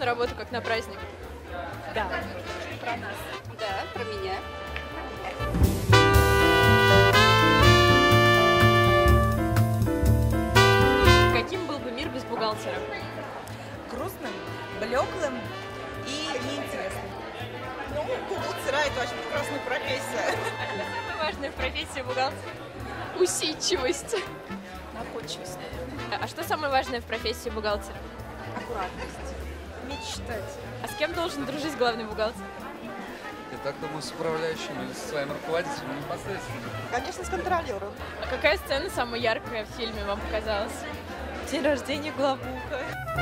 на работу, как на праздник? Да. Про нас. Да, про меня. Каким был бы мир без бухгалтера? Грустным, блеклым и неинтересным. Ну, бухгалтера – это очень прекрасная профессия. А что самое важное в профессии бухгалтера? Усидчивость. Находчивость. А что самое важное в профессии бухгалтера? Аккуратность. Уметь читать. А с кем должен дружить главный бухгалтер? Я так думаю, с управляющим или со своим руководителем непосредственно. Конечно, с контролером. А какая сцена самая яркая в фильме вам показалась? День рождения главбуха.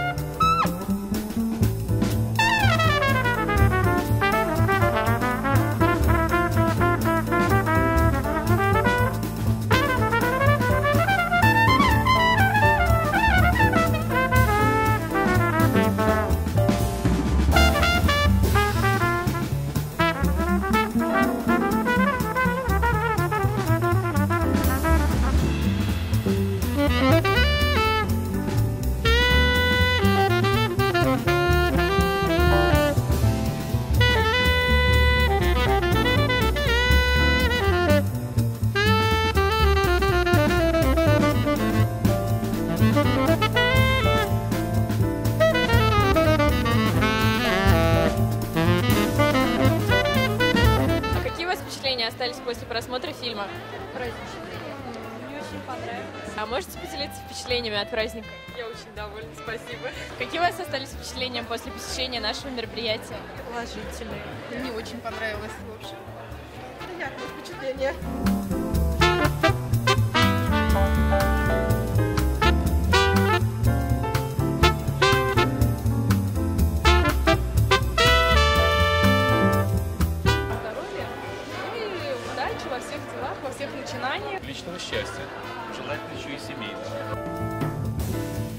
А какие у вас впечатления остались после просмотра фильма? Мне очень понравилось. А можете поделиться впечатлениями от праздника? Я очень довольна, спасибо. Какие у вас остались впечатления после посещения нашего мероприятия? Положительные. Мне очень понравилось, в общем. Приятное впечатление. Здоровья. Ну и удачи во всех делах, во всех начинаниях. Личного счастья, желательно еще и семейного.